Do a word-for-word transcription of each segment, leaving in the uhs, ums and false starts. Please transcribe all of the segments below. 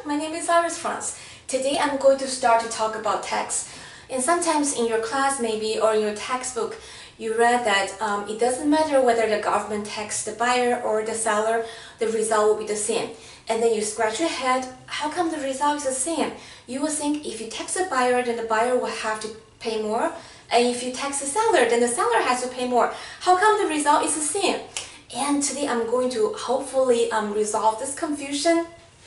my name is Iris France. Today I'm going to start to talk about tax. And sometimes in your class maybe or in your textbook you read that um, it doesn't matter whether the government taxes the buyer or the seller, the result will be the same. And then you scratch your head, how come the result is the same? You will think if you tax the buyer, then the buyer will have to pay more. And if you tax the seller, then the seller has to pay more. How come the result is the same? And today I'm going to hopefully um, resolve this confusion.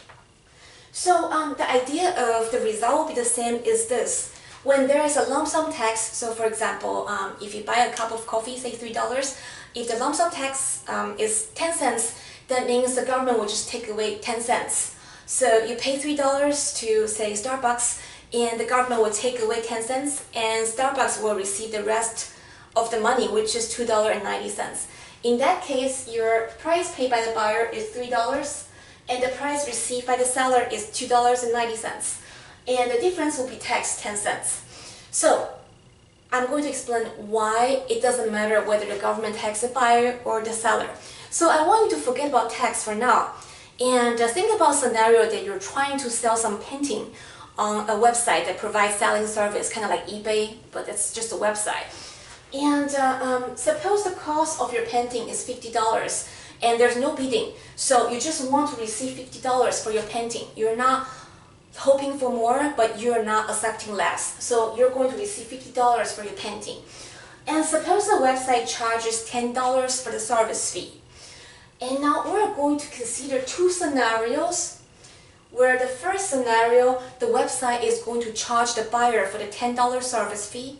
So um, the idea of the result will be the same is this. When there is a lump sum tax, so for example, um, if you buy a cup of coffee, say three dollars, if the lump sum tax um, is ten cents, that means the government will just take away ten cents. So you pay three dollars to, say, Starbucks, and the government will take away ten cents, and Starbucks will receive the rest of the money, which is two dollars and ninety cents. In that case, your price paid by the buyer is three dollars, and the price received by the seller is two dollars and ninety cents. And the difference will be taxed ten cents. So, I'm going to explain why it doesn't matter whether the government taxes the buyer or the seller. So I want you to forget about tax for now, and uh, think about a scenario that you're trying to sell some painting on a website that provides selling service, kind of like eBay, but it's just a website. And uh, um, suppose the cost of your painting is fifty dollars and there's no bidding. So you just want to receive fifty dollars for your painting. You're not hoping for more, but you're not accepting less. So you're going to receive fifty dollars for your painting. And suppose the website charges ten dollars for the service fee. And now we're going to consider two scenarios where the first scenario, the website is going to charge the buyer for the ten dollars service fee.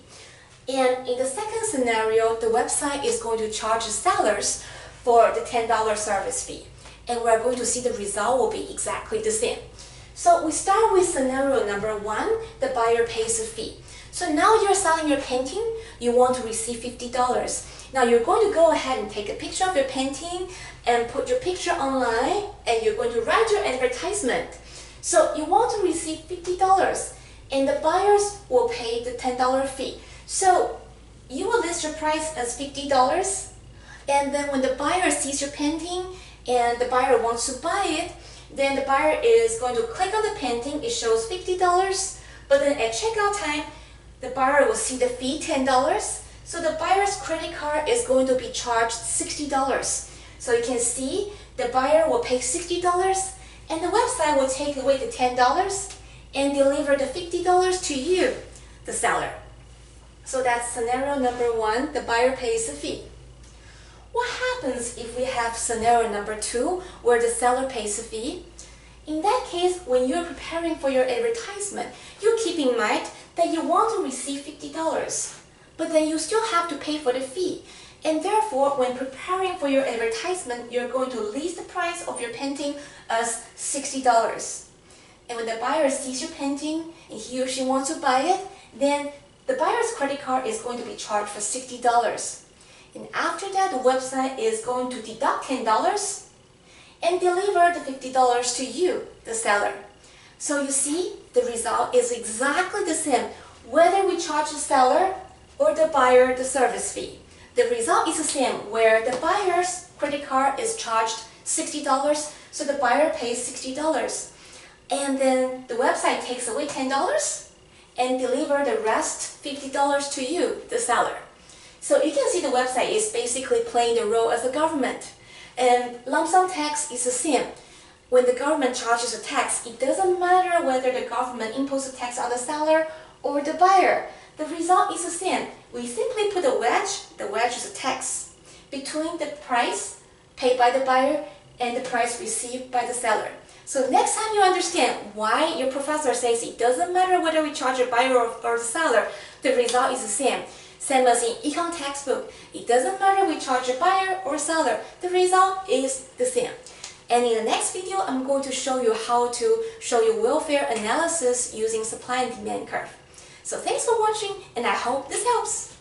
And in the second scenario, the website is going to charge the sellers for the ten dollars service fee. And we're going to see the result will be exactly the same. So we start with scenario number one, the buyer pays a fee. So now you're selling your painting, you want to receive fifty dollars. Now you're going to go ahead and take a picture of your painting and put your picture online, and you're going to write your advertisement. So you want to receive fifty dollars, and the buyers will pay the ten dollars fee. So you will list your price as fifty dollars, and then when the buyer sees your painting and the buyer wants to buy it, then the buyer is going to click on the painting, it shows fifty dollars, but then at checkout time, the buyer will see the fee ten dollars, so the buyer's credit card is going to be charged sixty dollars. So you can see the buyer will pay sixty dollars, and the website will take away the ten dollars and deliver the fifty dollars to you, the seller. So that's scenario number one, the buyer pays the fee. What happens if we have scenario number two, where the seller pays the fee? In that case, when you're preparing for your advertisement, you keep in mind that you want to receive fifty dollars, but then you still have to pay for the fee. And therefore, when preparing for your advertisement, you're going to list the price of your painting as sixty dollars. And when the buyer sees your painting and he or she wants to buy it, then the buyer's credit card is going to be charged for sixty dollars. And after that, the website is going to deduct ten dollars and deliver the fifty dollars to you, the seller. So you see, the result is exactly the same, whether we charge the seller or the buyer the service fee. The result is the same, where the buyer's credit card is charged sixty dollars, so the buyer pays sixty dollars. And then the website takes away ten dollars and deliver the rest fifty dollars to you, the seller. So you can see the website is basically playing the role as a government. And lump sum tax is the same. When the government charges a tax, it doesn't matter whether the government imposes a tax on the seller or the buyer. The result is the same. We simply put a wedge, the wedge is a tax, between the price paid by the buyer and the price received by the seller. So next time you understand why your professor says it doesn't matter whether we charge a buyer or, or the seller, the result is the same. Same as in econ textbook, it doesn't matter we charge a buyer or seller, the result is the same. And in the next video, I'm going to show you how to show you welfare analysis using supply and demand curve. So thanks for watching, and I hope this helps.